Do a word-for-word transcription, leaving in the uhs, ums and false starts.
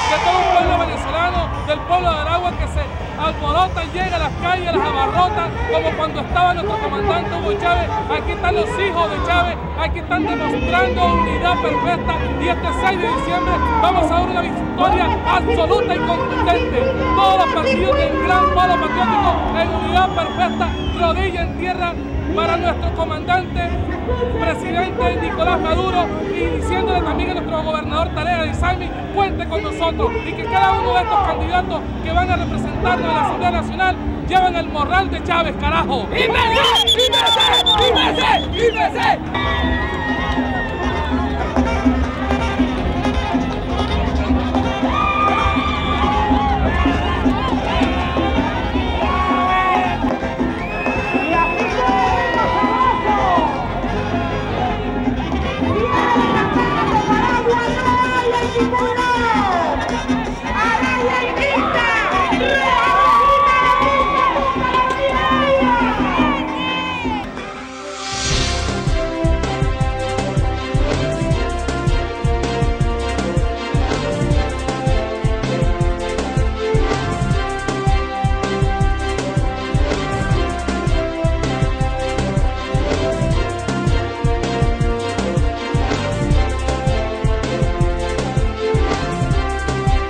de todo un pueblo venezolano, del pueblo de Aragua, que se alborota, llega a las calles, las abarrota, como cuando estaba nuestro comandante Hugo Chávez. Aquí están los hijos de Chávez, aquí están demostrando unidad perfecta, y este seis de diciembre vamos a dar una victoria absoluta y contundente. Todos los partidos del gran polo patriótico en unidad perfecta, rodilla en tierra para nuestro comandante, presidente Nicolás Maduro, y diciéndole también a nuestro gobernador Tarea de Isaimi, cuente con nosotros, y que cada uno de estos candidatos que van a representarnos en la Asamblea Nacional llevan el morral de Chávez, carajo. ¡I P C! ¡I P C! ¡I P C! ¡I P C!